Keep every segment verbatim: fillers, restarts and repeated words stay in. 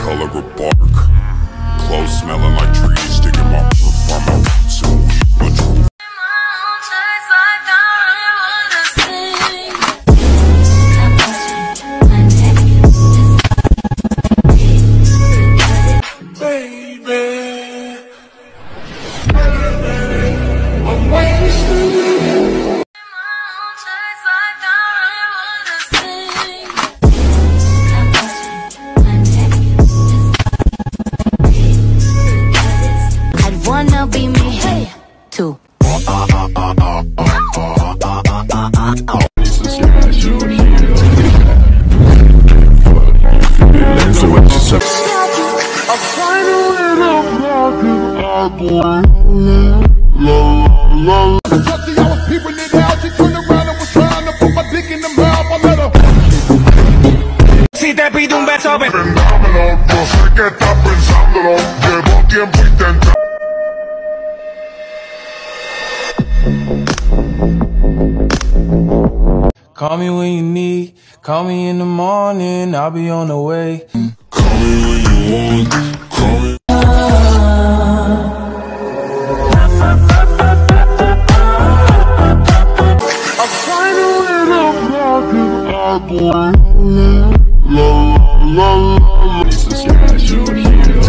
color of bark. Clothes smelling like trees, digging my farm out some weed, bunch of wanna be me, hey, too. Si te pido un beso, ven. Yo sé que estás pensándolo, llevo tiempo intentando. Call me when you need, call me in the morning, I'll be on the way. Call me when you want, call me. I'll find a little pocket, I'll go la la la la. This is your show here.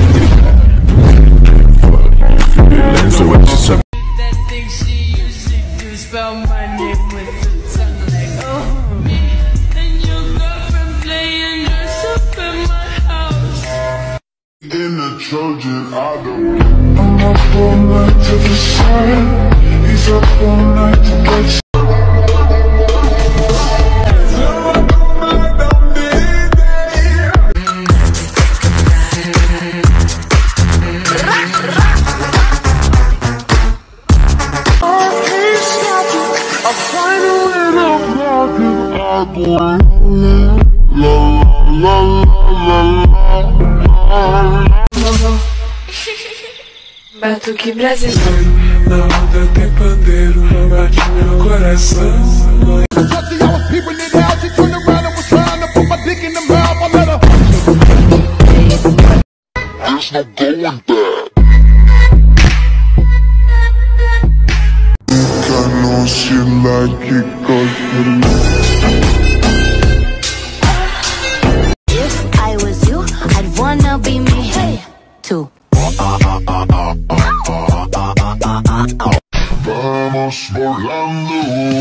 So what you say? That thing she used to spell my name with something like oh me. And your girlfriend playing dress up in my house. In the Trojan, I don't. I'm up all night to the sun. He's up all night to get you. I'll find a little pocket, I'll go la la la la la. Batuque Brasil. Na onda tem pandeiro, bate meu coração. There's no going back. She like it cause If I was you, I'd wanna be me, hey, too. Vamos volando.